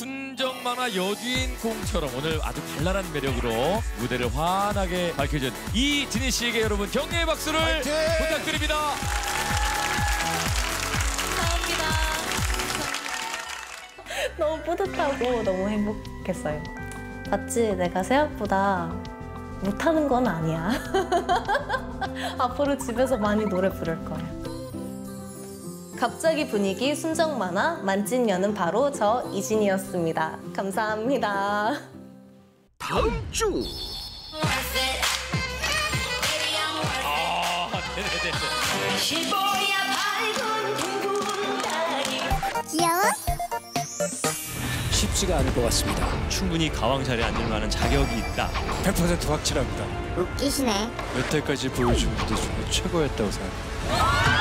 순정만화 여주인공처럼 오늘 아주 발랄한 매력으로 무대를 환하게 밝혀준 이진희 씨에게 여러분 격려의 박수를 화이팅! 부탁드립니다. 감사합니다. 너무 뿌듯하고 너무 행복했어요. 봤지? 내가 생각보다 못하는 건 아니야. 앞으로 집에서 많이 노래 부를 거야. 갑자기 분위기 순정 만화 만찢녀는 바로 저 이진이었습니다. 감사합니다. 다음 주 네네네. 귀여워? 쉽지가 않을 것 같습니다. 충분히 가왕 자리에 앉을 만한 자격이 있다. 100% 확실합니다. 웃기시네. 여태까지 보여준 무대 중에 최고였다고 생각합니다.